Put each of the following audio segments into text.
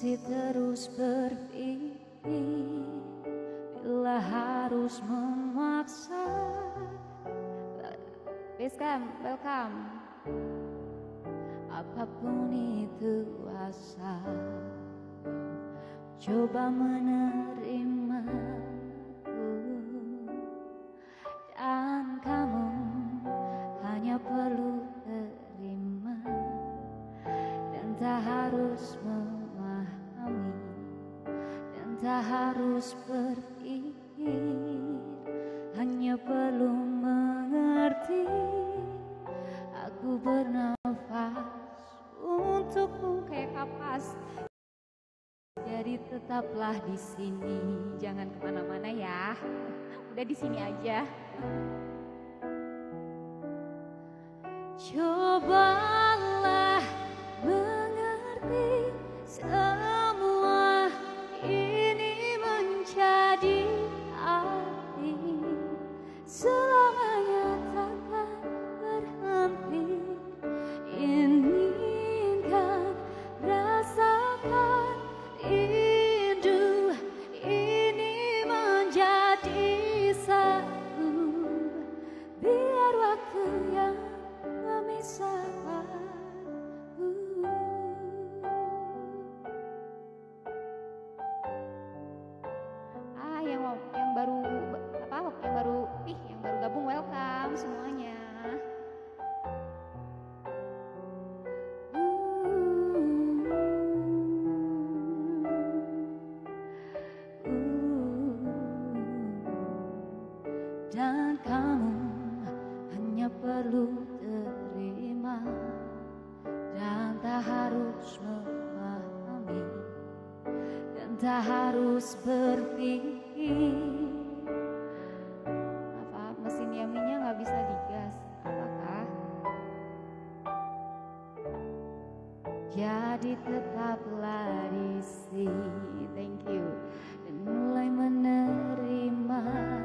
Masih terus berpikir bila harus memaksa. Please come, welcome. Apapun itu asal coba menerimaku, dan kamu hanya perlu terima dan tak harus memahami dan tak harus berpikir, hanya perlu mengerti. Aku bernafas untukmu kayak kapas. Jadi tetaplah di sini, jangan kemana-mana ya. Udah di sini aja. Cobalah mengerti, semua ini menjadi arti. Selamanya takkan berhenti. Inginkan, rasakan, rindu ini menjadi satu. Biar waktu yang memisahkan yang baru yang baru gabung, welcome semuanya. Dan kamu hanya perlu terima dan tak harus memahami dan tak harus berpikir. Maaf, mesin Yaminya nggak bisa digas. Apakah? Jadi tetaplah di sini. Thank you. Dan mulai menerima.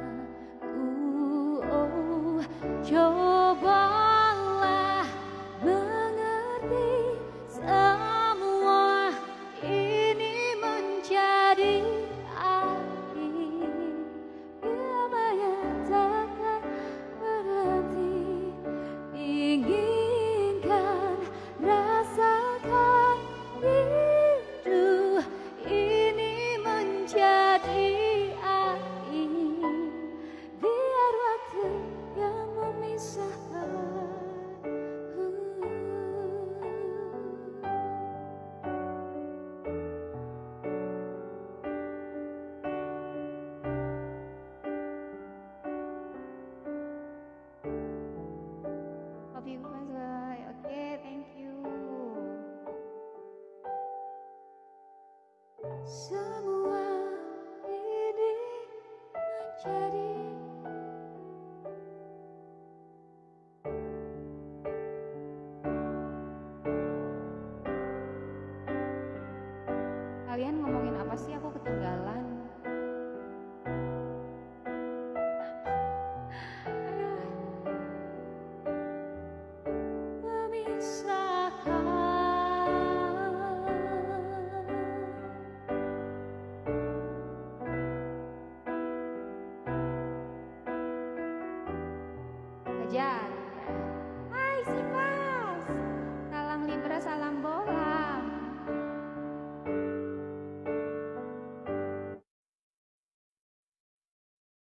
Cobalah mengerti, semua ini menjadi arti. Biarlah takkan berhenti. Inginkan, rasakan, rindu ini menjadi arti. Biar waktu yang memisahkan Hope you guys will. Okay, thank you. Semua ini menjadi kalian ngomongin apa sih? Aku ketinggalan. Memisahkan Hajar.